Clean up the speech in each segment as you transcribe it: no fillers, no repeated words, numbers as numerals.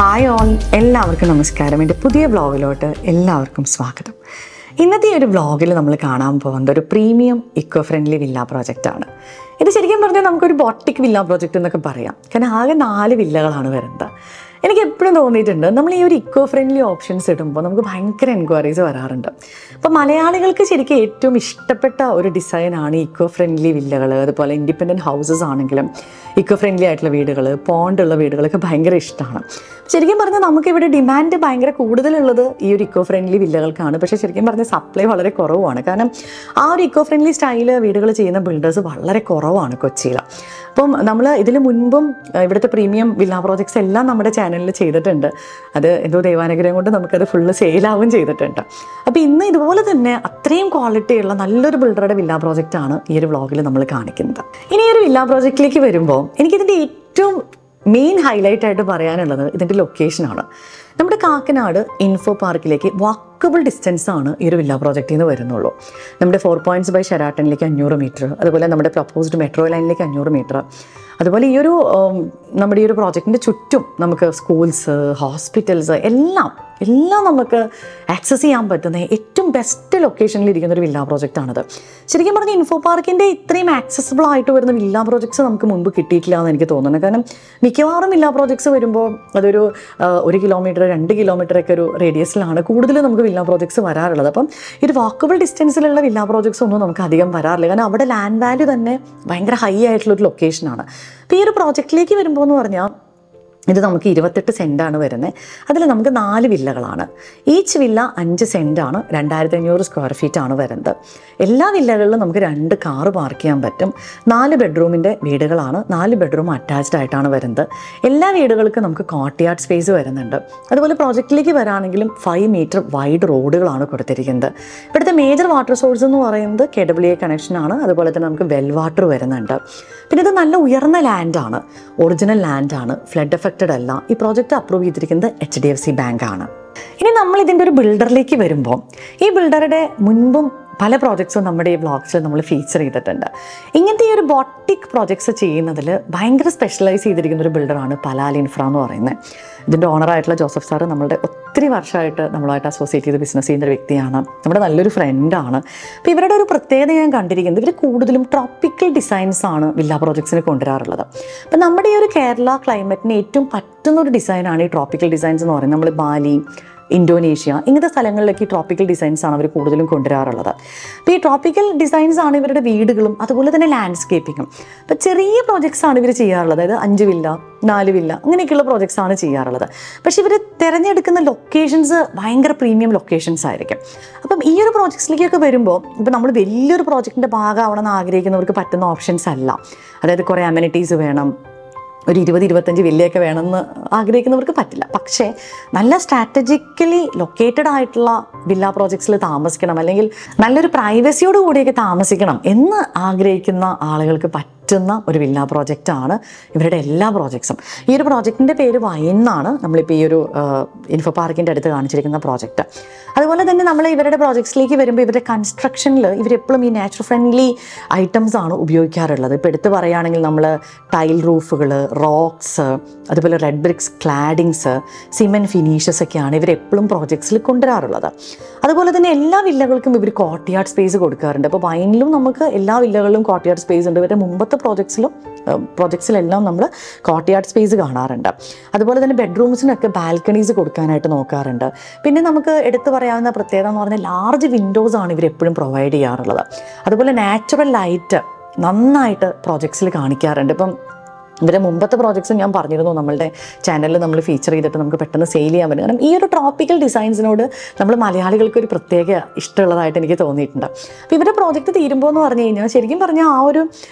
Hi all, എല്ലാവർക്കും നമസ്കാരം. എൻ്റെ പുതിയ വ്ളോഗിലോട്ട് എല്ലാവർക്കും സ്വാഗതം. ഇന്നത്തെ ഒരു വ്ളോഗിൽ നമ്മൾ കാണാൻ പോകുന്നത് ഒരു പ്രീമിയം ഇക്കോ ഫ്രണ്ട്ലി വില്ല പ്രോജക്റ്റാണ്. ഇത് ശരിക്കും പറഞ്ഞാൽ നമുക്കൊരു ബോട്ടിക് വില്ല പ്രോജക്റ്റ് എന്നൊക്കെ പറയാം. കാരണം ആകെ 4 വില്ലകളാണ് വരുന്നത്. എനിക്ക് എപ്പോഴും തോന്നിയിട്ടുണ്ട്, നമ്മൾ ഈ ഒരു ഇക്കോ ഫ്രണ്ട്ലി ഓപ്ഷൻസ് ഇടുമ്പോൾ നമുക്ക് ഭയങ്കര എൻക്വയറീസ് വരാറുണ്ട്. അപ്പോൾ മലയാളികൾക്ക് ശരിക്കും ഏറ്റവും ഇഷ്ടപ്പെട്ട ഒരു ഡിസൈനാണ് ഇക്കോ ഫ്രണ്ട്ലി വില്ലകൾ. അതുപോലെ ഇൻഡിപെൻഡൻറ്റ് ഹൗസസ് ആണെങ്കിലും ഇക്കോ ഫ്രണ്ട്ലി ആയിട്ടുള്ള വീടുകൾ, പോണ്ടുള്ള വീടുകളൊക്കെ ഭയങ്കര ഇഷ്ടമാണ്. ശരിക്കും പറഞ്ഞാൽ നമുക്കിവിടെ ഡിമാൻഡ് ഭയങ്കര കൂടുതലുള്ളത് ഈ ഒരു ഇക്കോ ഫ്രണ്ട്ലി വില്ലകൾക്കാണ്. പക്ഷേ ശരിക്കും പറഞ്ഞാൽ സപ്ലൈ വളരെ കുറവാണ്. കാരണം ആ ഒരു ഇക്കോ ഫ്രണ്ട്ലി സ്റ്റൈല് വീടുകൾ ചെയ്യുന്ന ബിൽഡേഴ്സ് വളരെ കുറവാണ് കൊച്ചിയിൽ. അപ്പം നമ്മൾ ഇതിന് മുൻപും ഇവിടുത്തെ പ്രീമിയം വില്ല പ്രോജക്ട്സ് എല്ലാം നമ്മുടെ ചാനലിൽ ചെയ്തിട്ടുണ്ട്. അത് എന്തോ ദൈവാനുഗ്രഹം കൊണ്ട് നമുക്കത് ഫുള്ള് സെയിലാവും ചെയ്തിട്ടുണ്ട്. അപ്പോൾ ഇന്ന് ഇതുപോലെ തന്നെ അത്രയും ക്വാളിറ്റിയുള്ള നല്ലൊരു ബിൽഡറുടെ വില്ല പ്രോജക്റ്റാണ് ഈ ഒരു വ്ളോഗിൽ നമ്മൾ കാണിക്കുന്നത്. ഇനി ഈ ഒരു വില്ല പ്രോജക്റ്റിലേക്ക് വരുമ്പോൾ എനിക്കിതിൻ്റെ ഏറ്റവും മെയിൻ ഹൈലൈറ്റ് ആയിട്ട് പറയാനുള്ളത് ഇതിൻ്റെ ലൊക്കേഷനാണ്. നമ്മുടെ കാക്കനാട് ഇൻഫോ പാർക്കിലേക്ക് വാക്കബിൾ ഡിസ്റ്റൻസ് ആണ് ഈ ഒരു വില്ല പ്രോജക്റ്റിൽ നിന്ന് വരുന്നുള്ളൂ. നമ്മുടെ 4 പോയിൻറ്റ്സ് ബൈ ഷെറാട്ടണിലേക്ക് 500 മീറ്റർ, അതുപോലെ നമ്മുടെ പ്രപ്പോസ്ഡ് മെട്രോ ലൈനിലേക്ക് 500 മീറ്റർ. അതുപോലെ ഈ ഒരു നമ്മുടെ ഈ ഒരു പ്രോജക്റ്റിൻ്റെ ചുറ്റും നമുക്ക് സ്കൂൾസ്, ഹോസ്പിറ്റൽസ് എല്ലാം നമുക്ക് ആക്സസ് ചെയ്യാൻ പറ്റുന്ന ഏറ്റവും ബെസ്റ്റ് ലൊക്കേഷനിൽ ഇരിക്കുന്ന ഒരു വില്ല പ്രോജക്റ്റാണിത്. ശരിക്കും പറഞ്ഞാൽ ഇൻഫോ പാർക്കിൻ്റെ ഇത്രയും ആക്സസിബിൾ ആയിട്ട് വരുന്ന വില്ല പ്രോജക്ട്സ് നമുക്ക് മുൻപ് കിട്ടിയിട്ടില്ല എന്ന് എനിക്ക് തോന്നുന്നത്. കാരണം മിക്കവാറും വില്ല പ്രോജക്ട്സ് വരുമ്പോൾ അതൊരു 1 കിലോമീറ്റർ 2 കിലോമീറ്ററൊക്കെ ഒരു റേഡിയസിലാണ് കൂടുതലും നമുക്ക് വില്ല പ്രോജക്ട്സ് വരാറുള്ളത്. അപ്പം ഈ ഒരു വാക്കബിൾ ഡിസ്റ്റൻസിലുള്ള വില്ല പ്രോജക്ട്സ് ഒന്നും നമുക്ക് അധികം വരാറില്ല. കാരണം അവിടെ ലാൻഡ് വാല്യൂ തന്നെ ഭയങ്കര ഹൈ ആയിട്ടുള്ളൊരു ലൊക്കേഷനാണ്. അപ്പോൾ ഈ ഒരു പ്രോജക്റ്റിലേക്ക് വരുമ്പോൾ എന്ന് പറഞ്ഞാൽ ഇത് നമുക്ക് 28 സെൻറ്റാണ് വരുന്നത്. അതിൽ നമുക്ക് 4 വില്ലകളാണ്. ഈച്ച് വില്ല 5 സെൻറ്റാണ്. 2500 സ്ക്വയർ ഫീറ്റ് ആണ് വരുന്നത്. എല്ലാ വില്ലകളിലും നമുക്ക് 2 കാറ് പാർക്ക് ചെയ്യാൻ പറ്റും. 4 ബെഡ്റൂമിൻ്റെ വീടുകളാണ്. 4 ബെഡ്റൂം അറ്റാച്ച്ഡ് ആയിട്ടാണ് വരുന്നത്. എല്ലാ വീടുകൾക്കും നമുക്ക് കോർട്ട്യാർഡ് സ്പേസ് വരുന്നുണ്ട്. അതുപോലെ പ്രോജക്റ്റിലേക്ക് വരാണെങ്കിലും 5 മീറ്റർ വൈഡ് റോഡുകളാണ് കൊടുത്തിരിക്കുന്നത്. ഇവിടുത്തെ മേജർ വാട്ടർ സോഴ്സ് എന്ന് പറയുന്നത് KWA കണക്ഷനാണ്. അതുപോലെ തന്നെ നമുക്ക് വെൽ വാട്ടർ വരുന്നുണ്ട്. പിന്നെ ഇത് നല്ല ഉയർന്ന ലാൻഡാണ്, ഒറിജിനൽ ലാൻഡാണ്, ഫ്ലഡ് എഫക്റ്റഡ് അല്ല. ഈ പ്രോജക്റ്റ് അപ്രൂവ് ചെയ്തിരിക്കുന്നത് HDFC ബാങ്കാണ്. ഇനി നമ്മൾ ഇതിൻ്റെ ഒരു ബിൽഡറിലേക്ക് വരുമ്പോൾ ഈ ബിൽഡറുടെ മുൻപും പല പ്രോജക്ട്സും നമ്മുടെ ഈ വ്ളോഗ്സിൽ നമ്മൾ ഫീച്ചർ ചെയ്തിട്ടുണ്ട്. ഇങ്ങനത്തെ ഈ ഒരു ബോട്ടിക് പ്രോജക്ട്സ് ചെയ്യുന്നതിൽ ഭയങ്കര സ്പെഷ്യലൈസ് ചെയ്തിരിക്കുന്ന ഒരു ബിൽഡറാണ് പലാൽ ഇൻഫ്ര എന്ന് പറയുന്നത്. ഇതിൻ്റെ ഓണറായിട്ടുള്ള ജോസഫ് സാറ് നമ്മളുടെ ഒത്തിരി വർഷമായിട്ട് നമ്മളുമായിട്ട് അസോസിയേറ്റ് ചെയ്ത് ബിസിനസ് ചെയ്യുന്ന ഒരു വ്യക്തിയാണ്. നമ്മുടെ നല്ലൊരു ഫ്രണ്ടാണ്. അപ്പോൾ ഇവരുടെ ഒരു പ്രത്യേകത ഞാൻ കണ്ടിരിക്കുന്നത്, ഇവർ കൂടുതലും ട്രോപ്പിക്കൽ ഡിസൈൻസ് ആണ് വില്ല പ്രോജക്ട്സിന് കൊണ്ടുവരാറുള്ളത്. അപ്പം നമ്മുടെ ഈ ഒരു കേരള ക്ലൈമറ്റിന് ഏറ്റവും പറ്റുന്ന ഒരു ഡിസൈനാണ് ഈ ട്രോപ്പിക്കൽ ഡിസൈൻസ് എന്ന് പറയുന്നത്. നമ്മൾ ബാലി, ഇന്തോനേഷ്യ ഇങ്ങനത്തെ സ്ഥലങ്ങളിലേക്ക് ഈ ട്രോപ്പിക്കൽ ഡിസൈൻസ് ആണ് അവർ കൂടുതലും കൊണ്ടുവരാറുള്ളത്. അപ്പോൾ ഈ ട്രോപ്പിക്കൽ ഡിസൈൻസ് ആണ് ഇവരുടെ വീടുകളും അതുപോലെ തന്നെ ലാൻഡ്സ്കേപ്പിങ്ങും. അപ്പോൾ ചെറിയ പ്രോജക്ട്സ് ആണ് ഇവർ ചെയ്യാറുള്ളത്. അതായത് 5 വില്ല 4 വില്ല അങ്ങനെയൊക്കെയുള്ള പ്രോജക്ട്സ് ആണ് ചെയ്യാറുള്ളത്. പക്ഷേ ഇവർ തിരഞ്ഞെടുക്കുന്ന ലൊക്കേഷൻസ് ഭയങ്കര പ്രീമിയം ലൊക്കേഷൻസ് ആയിരിക്കും. അപ്പം ഈ ഒരു പ്രോജക്ട്സിലേക്കൊക്കെ വരുമ്പോൾ ഇപ്പം നമ്മൾ വലിയൊരു പ്രോജക്റ്റിൻ്റെ ഭാഗമാവണമെന്ന് ആഗ്രഹിക്കുന്നവർക്ക് പറ്റുന്ന ഓപ്ഷൻസ് അല്ല. അതായത് കുറേ അമ്യൂണിറ്റീസ് വേണം, ഒരു 20-25 വില്ലയൊക്കെ വേണമെന്ന് ആഗ്രഹിക്കുന്നവർക്ക് പറ്റില്ല. പക്ഷേ നല്ല സ്ട്രാറ്റജിക്കലി ലൊക്കേറ്റഡ് ആയിട്ടുള്ള വില്ല പ്രോജക്ട്സിൽ താമസിക്കണം, അല്ലെങ്കിൽ നല്ലൊരു പ്രൈവസിയോട് കൂടിയൊക്കെ താമസിക്കണം എന്ന് ആഗ്രഹിക്കുന്ന ആളുകൾക്ക് പറ്റുന്ന ഒരു വില്ല പ്രോജക്റ്റാണ് ഇവരുടെ എല്ലാ പ്രോജക്ട്സും. ഈ ഒരു പ്രോജക്റ്റിൻ്റെ പേര് വൈന്നാണ്. നമ്മളിപ്പോൾ ഈ ഒരു ഇൻഫോ പാർക്കിൻ്റെ അടുത്ത് കാണിച്ചിരിക്കുന്ന പ്രോജക്റ്റ്. അതുപോലെ തന്നെ നമ്മൾ ഇവരുടെ പ്രോജക്ട്സിലേക്ക് വരുമ്പോൾ ഇവരുടെ കൺസ്ട്രക്ഷനിൽ ഇവരെപ്പോഴും ഈ നാച്ചുറൽ ഫ്രണ്ട്ലി ഐറ്റംസ് ആണ് ഉപയോഗിക്കാറുള്ളത്. ഇപ്പോൾ എടുത്ത് പറയുകയാണെങ്കിൽ നമ്മൾ ടൈൽ റൂഫുകൾ, റോക്സ്, അതുപോലെ red bricks claddings, cement finishes ഒക്കെയാണ് ഇവരെപ്പോഴും പ്രോജക്ട്സിൽ കൊണ്ടുവരാറുള്ളത്. അതുപോലെ തന്നെ എല്ലാ വില്ലകൾക്കും ഇവർ കോർട്ട്യാർഡ് സ്പേസ് കൊടുക്കാറുണ്ട്. അപ്പോൾ വൈനിലും നമുക്ക് എല്ലാ വില്ലകളിലും കോർട്ട്യാർഡ് സ്പേസ് ഉണ്ട്. ഇവരുടെ മുമ്പത്തെ പ്രോജക്ട്സിലെല്ലാം നമ്മൾ കോർട്ട്യാർഡ് സ്പേസ് കാണാറുണ്ട്. അതുപോലെ തന്നെ ബെഡ്റൂംസിനൊക്കെ ബാൽക്കണീസ് കൊടുക്കാനായിട്ട് നോക്കാറുണ്ട്. പിന്നെ നമുക്ക് എടുത്തു പറയാവുന്ന പ്രത്യേകത എന്ന് പറഞ്ഞാൽ ലാർജ് വിൻഡോസ് ആണ് ഇവരെപ്പോഴും പ്രൊവൈഡ് ചെയ്യാറുള്ളത്. അതുപോലെ നാച്ചുറൽ ലൈറ്റ് നന്നായിട്ട് പ്രോജക്ട്സിൽ കാണിക്കാറുണ്ട്. ഇപ്പം ഇവരെ മുമ്പത്തെ പ്രോജക്ട്സ് ഞാൻ പറഞ്ഞിരുന്നു നമ്മളുടെ ചാനലിൽ നമ്മൾ ഫീച്ചർ ചെയ്തിട്ട് നമുക്ക് പെട്ടെന്ന് സെയിൽ ചെയ്യാൻ പറ്റും. കാരണം ഈ ഒരു ട്രോപ്പിക്കൽ ഡിസൈൻസിനോട് നമ്മൾ മലയാളികൾക്ക് ഒരു പ്രത്യേക ഇഷ്ടമുള്ളതായിട്ട് എനിക്ക് തോന്നിയിട്ടുണ്ട്. അപ്പോൾ ഇവരുടെ പ്രോജക്റ്റ് തീരുമ്പോൾ എന്ന് പറഞ്ഞു കഴിഞ്ഞാൽ ശരിക്കും പറഞ്ഞാൽ ആ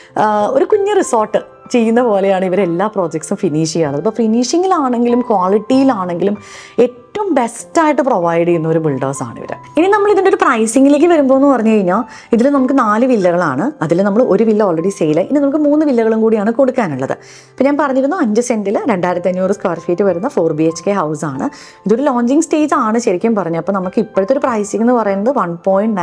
ഒരു കുഞ്ഞ് റിസോർട്ട് ചെയ്യുന്ന പോലെയാണ് ഇവരെല്ലാ പ്രോജക്ട്സും ഫിനിഷ് ചെയ്യാറുള്ളത്. അപ്പോൾ ഫിനിഷിങ്ങിലാണെങ്കിലും ക്വാളിറ്റിയിലാണെങ്കിലും ഏറ്റവും ബെസ്റ്റായിട്ട് പ്രൊവൈഡ് ചെയ്യുന്ന ഒരു ബിൽഡേഴ്സാണ് ഇവർ. ഇനി നമ്മൾ ഇതിൻ്റെ ഒരു പ്രൈസിങ്ങിലേക്ക് വരുമ്പോൾ എന്ന് പറഞ്ഞു കഴിഞ്ഞാൽ ഇതിൽ നമുക്ക് 4 വില്ലകളാണ്. അതിൽ നമ്മൾ 1 വില്ല ഓൾറെഡി സെയിലായി. ഇനി നമുക്ക് 3 വില്ലകളും കൂടിയാണ് കൊടുക്കാനുള്ളത്. ഇപ്പോൾ ഞാൻ പറഞ്ഞിരുന്നു 5 സെൻറ്റിൽ 2500 സ്ക്വയർ ഫീറ്റ് വരുന്ന 4 BHK ഹൗസാണ്. ഇതൊരു ലോഞ്ചിങ് സ്റ്റേജ് ആണ് ശരിക്കും പറഞ്ഞത്. അപ്പോൾ നമുക്ക് ഇപ്പോഴത്തെ ഒരു പ്രൈസിംഗ് എന്ന് പറയുന്നത്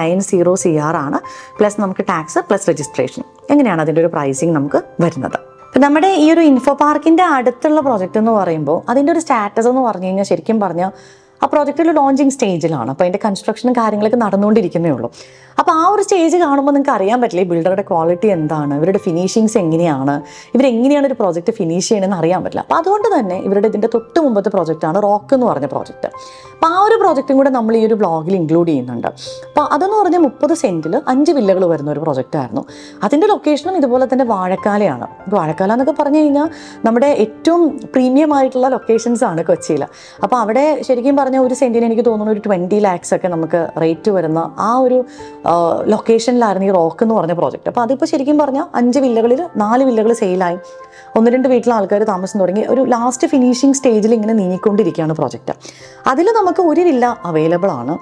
1.90 CR ആണ്. പ്ലസ് നമുക്ക് ടാക്സ് പ്ലസ് രജിസ്ട്രേഷൻ. എങ്ങനെയാണ് അതിൻ്റെ ഒരു പ്രൈസിങ് നമുക്ക് വരുന്നത്. ഇപ്പം നമ്മുടെ ഈ ഒരു ഇൻഫോ പാർക്കിൻ്റെ അടുത്തുള്ള പ്രോജക്റ്റ് എന്ന് പറയുമ്പോൾ അതിൻ്റെ ഒരു സ്റ്റാറ്റസ് എന്ന് പറഞ്ഞു കഴിഞ്ഞാൽ ശരിക്കും പറഞ്ഞാൽ ആ പ്രോജക്റ്റിൽ ലോഞ്ചിങ് സ്റ്റേജിലാണ്. അപ്പോൾ അതിൻ്റെ കൺസ്ട്രക്ഷനും കാര്യങ്ങളൊക്കെ നടന്നുകൊണ്ടിരിക്കുന്നേ ഉള്ളൂ. അപ്പോൾ ആ ഒരു സ്റ്റേജ് കാണുമ്പോൾ നിങ്ങൾക്ക് അറിയാൻ പറ്റില്ല ഈ ബിൽഡറുടെ ക്വാളിറ്റി എന്താണ്, ഇവരുടെ ഫിനിഷിങ്സ് എങ്ങനെയാണ്, ഇവരെങ്ങനെയാണ് ഒരു പ്രോജക്റ്റ് ഫിനിഷ് ചെയ്യണമെന്ന് അറിയാൻ പറ്റില്ല. അപ്പോൾ അതുകൊണ്ട് തന്നെ ഇവരുടെ ഇതിൻ്റെ തൊട്ട് മുമ്പത്തെ പ്രോജക്റ്റാണ് റോക്ക് എന്ന് പറഞ്ഞ പ്രോജക്റ്റ്. അപ്പോൾ ആ ഒരു പ്രോജക്റ്റും കൂടെ നമ്മൾ ഈ ഒരു ബ്ലോഗിൽ ഇൻക്ലൂഡ് ചെയ്യുന്നുണ്ട്. അപ്പോൾ അതെന്ന് പറഞ്ഞാൽ 30 സെൻറ്റിൽ 5 വില്ലകൾ വരുന്ന ഒരു പ്രോജക്റ്റായിരുന്നു. അതിൻ്റെ ലൊക്കേഷനും ഇതുപോലെ തന്നെ വാഴക്കാലയാണ്. വാഴക്കാല എന്നൊക്കെ പറഞ്ഞു കഴിഞ്ഞാൽ നമ്മുടെ ഏറ്റവും പ്രീമിയം ആയിട്ടുള്ള ലൊക്കേഷൻസ് ആണ് കൊച്ചിയിൽ. അപ്പോൾ അവിടെ ശരിക്കും പറഞ്ഞാൽ ഒരു സെൻറ്റിന് എനിക്ക് തോന്നുന്നു ഒരു 20 lakhs ഒക്കെ നമുക്ക് റേറ്റ് വരുന്ന ആ ഒരു ലൊക്കേഷനിലായിരുന്നു ഈ റോക്ക് എന്ന് പറഞ്ഞ പ്രോജക്റ്റ്. അപ്പോൾ അതിപ്പോൾ ശരിക്കും പറഞ്ഞാൽ 5 വില്ലകളിൽ 4 വില്ലകൾ സെയിലായി, 1-2 വീട്ടിലെ ആൾക്കാർ താമസം തുടങ്ങി, ഒരു ലാസ്റ്റ് ഫിനിഷിംഗ് സ്റ്റേജിൽ ഇങ്ങനെ നീങ്ങിക്കൊണ്ടിരിക്കുകയാണ് പ്രോജക്റ്റ്. അതിൽ നമുക്ക് ഒരു വില്ല അവൈലബിൾ ആണ്.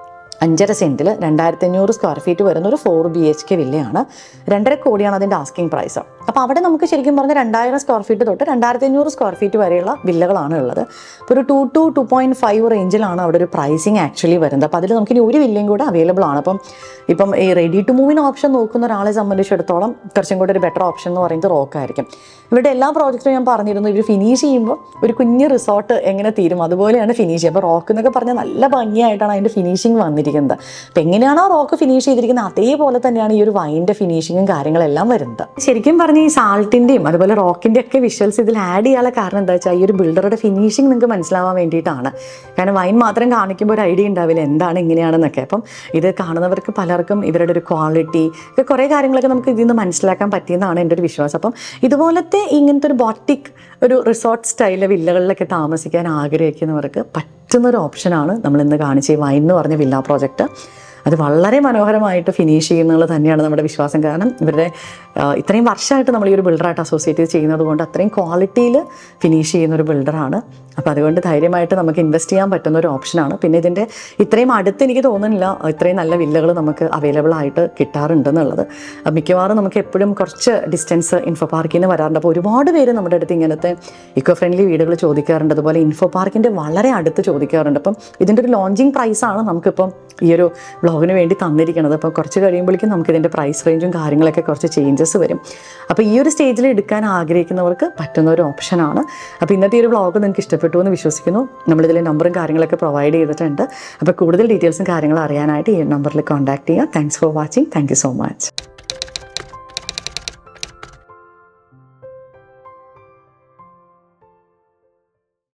5.5 സെൻറ്റിൽ 2500 സ്ക്വയർ ഫീറ്റ് വരുന്ന ഒരു 4 BHK വില്ലയാണ്. 2.5 കോടിയാണ് അതിൻ്റെ ആസ്കിംഗ് പ്രൈസ്. അപ്പോൾ അവിടെ നമുക്ക് ശരിക്കും പറഞ്ഞാൽ 2000 സ്ക്വയർ ഫീറ്റ് തൊട്ട് 2500 സ്ക്വയർ ഫീറ്റ് വരെയുള്ള വില്ലകളാണ് ഉള്ളത്. ഇപ്പോൾ ഒരു 2 to 2.5 റേഞ്ചിലാണ് അവിടെ ഒരു പ്രൈസിങ് ആക്ച്വലി വരുന്നത്. അപ്പോൾ അതിൽ നമുക്കിനി ഒരു വില്ലയും കൂടെ അവൈലബിൾ ആണ്. ഇപ്പം ഈ റെഡി ടു മൂവിന് ഓപ്ഷൻ നോക്കുന്ന ഒരാളെ സംബന്ധിച്ചിടത്തോളം കുറച്ചും കൂടെ ഒരു ബെറ്റർ ഓപ്ഷൻ എന്ന് പറയുന്നത് റോക്കായിരിക്കും. ഇവരുടെ എല്ലാ പ്രോജക്റ്റും ഞാൻ പറഞ്ഞിരുന്നു, ഇവർ ഫിനിഷ് ചെയ്യുമ്പോൾ ഒരു കുഞ്ഞ് റിസോർട്ട് എങ്ങനെ തീരും അതുപോലെയാണ് ഫിനിഷ് ചെയ്യുക. അപ്പോൾ റോക്ക് എന്നൊക്കെ പറഞ്ഞാൽ നല്ല ഭംഗിയായിട്ടാണ് അതിൻ്റെ ഫിനിഷിങ് വന്നിരിക്കുന്നത്. അപ്പോൾ എങ്ങനെയാണോ റോക്ക് ഫിനിഷ് ചെയ്തിരിക്കുന്നത് അതേപോലെ തന്നെയാണ് ഈ ഒരു വൈൻ്റെ ഫിനിഷിങ്ങും കാര്യങ്ങളെല്ലാം വരുന്നത്. ശരിക്കും പറഞ്ഞാൽ ഈ സാൾട്ടിൻ്റെയും അതുപോലെ റോക്കിൻ്റെ ഒക്കെ വിഷ്വൽസ് ഇതിൽ ആഡ് ചെയ്യാനുള്ള കാരണം എന്താ വെച്ചാൽ ഈ ഒരു ബിൽഡറുടെ ഫിനിഷിങ് നിങ്ങൾക്ക് മനസ്സിലാവാൻ വേണ്ടിയിട്ടാണ്. കാരണം വൈൻ മാത്രം കാണിക്കുമ്പോൾ ഒരു ഐഡിയ ഉണ്ടാവില്ല എന്താണ് ഇങ്ങനെയാണെന്നൊക്കെ. അപ്പം ഇത് കാണുന്നവർക്ക് പലർക്കും ഇവരുടെ ഒരു ക്വാളിറ്റി ഒക്കെ കുറേ കാര്യങ്ങളൊക്കെ നമുക്ക് ഇതിൽ നിന്ന് മനസ്സിലാക്കാൻ പറ്റിയെന്നാണ് എൻ്റെ ഒരു വിശ്വാസം. അപ്പം ഇതുപോലത്തെ ഇങ്ങനത്തെ ഒരു ബോട്ടിക് ഒരു റിസോർട്ട് സ്റ്റൈലിലെ വില്ലകളിലൊക്കെ താമസിക്കാൻ ആഗ്രഹിക്കുന്നവർക്ക് പറ്റുന്നൊരു ഓപ്ഷനാണ് നമ്മളിന്ന് കാണിച്ച ഈ വൈൻ എന്ന് പറഞ്ഞ വില്ല പ്രോജക്റ്റ്. അത് വളരെ മനോഹരമായിട്ട് ഫിനിഷ് ചെയ്യുന്നത് തന്നെയാണ് നമ്മുടെ വിശ്വാസം. കാരണം ഇവരുടെ ഇത്രയും വർഷമായിട്ട് നമ്മൾ ഈ ഒരു ബിൽഡറായിട്ട് അസോസിയേറ്റ് ചെയ്യുന്നത് കൊണ്ട് അത്രയും ക്വാളിറ്റിയിൽ ഫിനിഷ് ചെയ്യുന്ന ഒരു ബിൽഡറാണ്. അപ്പോൾ അതുകൊണ്ട് ധൈര്യമായിട്ട് നമുക്ക് ഇൻവെസ്റ്റ് ചെയ്യാൻ പറ്റുന്ന ഒരു ഓപ്ഷനാണ്. പിന്നെ ഇതിൻ്റെ ഇത്രയും അടുത്ത് എനിക്ക് തോന്നുന്നില്ല ഇത്രയും നല്ല വില്ലകൾ നമുക്ക് അവൈലബിൾ ആയിട്ട് കിട്ടാറുണ്ടെന്നുള്ളത്. മിക്കവാറും നമുക്ക് എപ്പോഴും കുറച്ച് ഡിസ്റ്റൻസ് ഇൻഫോ പാർക്കിൽ നിന്ന് വരാറുണ്ട്. അപ്പോൾ ഒരുപാട് പേര് നമ്മുടെ അടുത്ത് ഇങ്ങനത്തെ ഇക്കോ ഫ്രണ്ട്ലി വീടുകൾ ചോദിക്കാറുണ്ട്. അതുപോലെ ഇൻഫോ പാർക്കിൻ്റെ വളരെ അടുത്ത് ചോദിക്കാറുണ്ട്. അപ്പം ഇതിൻ്റെ ഒരു ലോഞ്ചിങ് പ്രൈസാണ് നമുക്കിപ്പം ഈ ഒരു ബ്ലോഗിന് വേണ്ടി തന്നിരിക്കുന്നത്. അപ്പോൾ കുറച്ച് കഴിയുമ്പോഴേക്കും നമുക്കിതിൻ്റെ പ്രൈസ് റേഞ്ചും കാര്യങ്ങളൊക്കെ കുറച്ച് ചേഞ്ചസ് വരും. അപ്പോൾ ഈ ഒരു സ്റ്റേജിൽ എടുക്കാൻ ആഗ്രഹിക്കുന്നവർക്ക് പറ്റുന്ന ഒരു ഓപ്ഷനാണ്. അപ്പോൾ ഇന്നത്തെ ഈ ഒരു ബ്ലോഗ് നിങ്ങൾക്ക് ഇഷ്ടപ്പെട്ടു എന്ന് വിശ്വസിക്കുന്നു. നമ്മളിതിൽ നമ്പറും കാര്യങ്ങളൊക്കെ പ്രൊവൈഡ് ചെയ്തിട്ടുണ്ട്. അപ്പോൾ കൂടുതൽ ഡീറ്റെയിൽസും കാര്യങ്ങളും അറിയാനായിട്ട് ഈ നമ്പറിൽ കോൺടാക്ട് ചെയ്യുക. Thanks for watching. Thank you so much.